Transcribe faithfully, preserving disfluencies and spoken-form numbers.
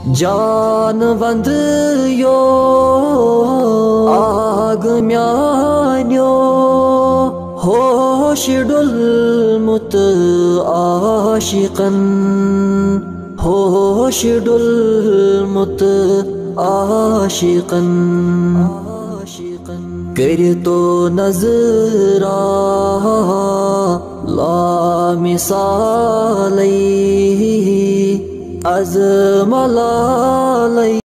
जान वंद यो आग म्यान्यो होश डुलमुत आशिकन होश डुलमुत आशिकन कर तो नजरा ला मिसालै अज़ मलालै।